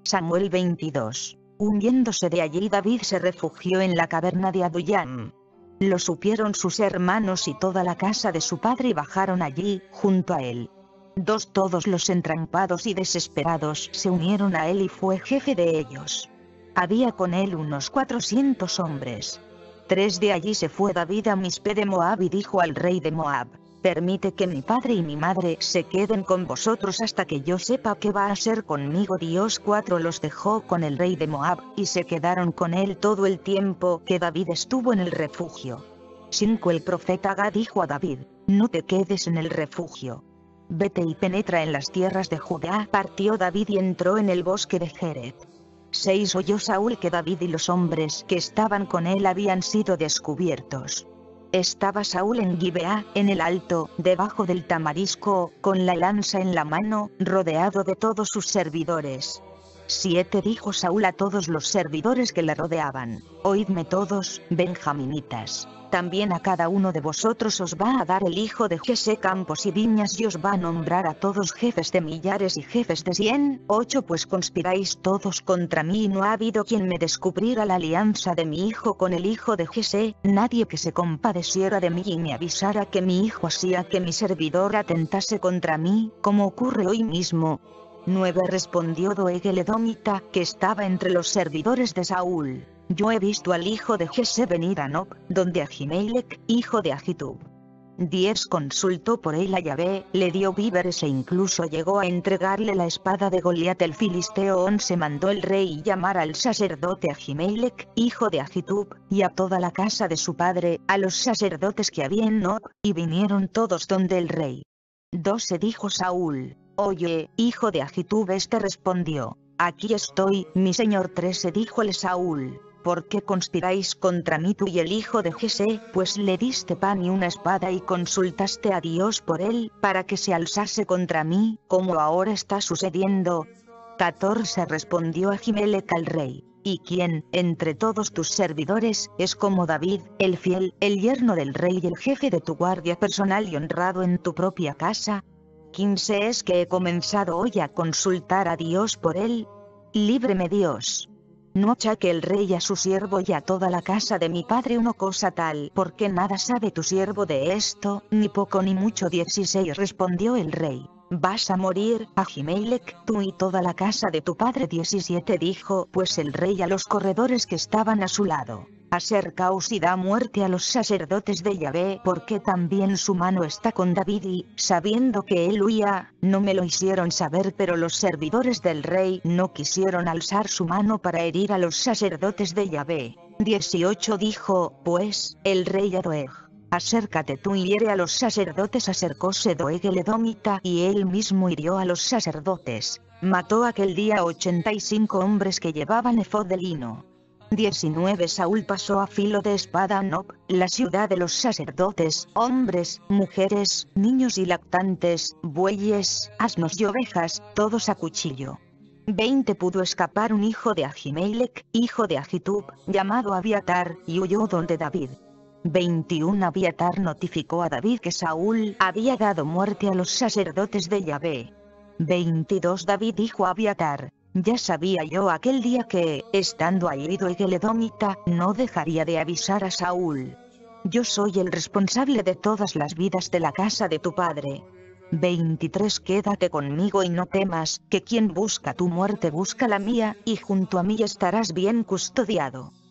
Samuel 22. Huyéndose de allí, David se refugió en la caverna de Adullam. Lo supieron sus hermanos y toda la casa de su padre y bajaron allí, junto a él. Todos los entrampados y desesperados se unieron a él y fue jefe de ellos. Había con él unos 400 hombres. 3 de allí se fue David a Mispe de Moab y dijo al rey de Moab: permite que mi padre y mi madre se queden con vosotros hasta que yo sepa qué va a hacer conmigo Dios. 4 los dejó con el rey de Moab, y se quedaron con él todo el tiempo que David estuvo en el refugio. 5 el profeta Gad dijo a David: no te quedes en el refugio. Vete y penetra en las tierras de Judá. Partió David y entró en el bosque de Jeret. 6 oyó Saúl que David y los hombres que estaban con él habían sido descubiertos. Estaba Saúl en Gibeá, en el alto, debajo del tamarisco, con la lanza en la mano, rodeado de todos sus servidores. 7 dijo Saúl a todos los servidores que le rodeaban: oídme todos, benjaminitas. También a cada uno de vosotros os va a dar el hijo de Jesé campos y viñas, y os va a nombrar a todos jefes de millares y jefes de 100. 8 pues conspiráis todos contra mí, y no ha habido quien me descubriera la alianza de mi hijo con el hijo de Jesé, nadie que se compadeciera de mí y me avisara que mi hijo hacía que mi servidor atentase contra mí, como ocurre hoy mismo. 9 respondió Doeg el edomita, que estaba entre los servidores de Saúl: yo he visto al hijo de Jesé venir a Nob, donde Ahimelech, hijo de Ahitub. 10 consultó por él a Yahvé, le dio víveres e incluso llegó a entregarle la espada de Goliat el filisteo. 11 mandó el rey llamar al sacerdote Ahimelech, hijo de Ahitub, y a toda la casa de su padre, a los sacerdotes que había en Nob, y vinieron todos donde el rey. 12 dijo Saúl: oye, hijo de Ahitub. Este respondió: aquí estoy, mi señor. 13 díjole Saúl: ¿por qué conspiráis contra mí tú y el hijo de Jesé? Pues le diste pan y una espada y consultaste a Dios por él, para que se alzase contra mí, como ahora está sucediendo. 14 respondió Ahimelech al rey: ¿y quién, entre todos tus servidores, es como David, el fiel, el yerno del rey y el jefe de tu guardia personal y honrado en tu propia casa? 15 es que he comenzado hoy a consultar a Dios por él. Líbreme Dios. No achaque el rey a su siervo y a toda la casa de mi padre una cosa tal, porque nada sabe tu siervo de esto, ni poco ni mucho. 16 respondió el rey: vas a morir, Ahimelech, tú y toda la casa de tu padre. 17 dijo pues el rey a los corredores que estaban a su lado: acercaos y da muerte a los sacerdotes de Yahvé, porque también su mano está con David. Y, sabiendo que él huía, no me lo hicieron saber, pero los servidores del rey no quisieron alzar su mano para herir a los sacerdotes de Yahvé. 18 dijo pues el rey a Doeg: acércate tú y hiere a los sacerdotes. Acercóse Doeg el edomita y él mismo hirió a los sacerdotes. Mató aquel día 85 hombres que llevaban efod de lino. 19 Saúl pasó a filo de espada a Nob, la ciudad de los sacerdotes, hombres, mujeres, niños y lactantes, bueyes, asnos y ovejas, todos a cuchillo. 20 pudo escapar un hijo de Ahimelech, hijo de Ahitub, llamado Abiatar, y huyó donde David. 21 Abiatar notificó a David que Saúl había dado muerte a los sacerdotes de Yahvé. 22 David dijo a Abiatar: ya sabía yo aquel día que, estando allí Doeg el edomita, no dejaría de avisar a Saúl. Yo soy el responsable de todas las vidas de la casa de tu padre. 23 Quédate conmigo y no temas, que quien busca tu muerte busca la mía, y junto a mí estarás bien custodiado.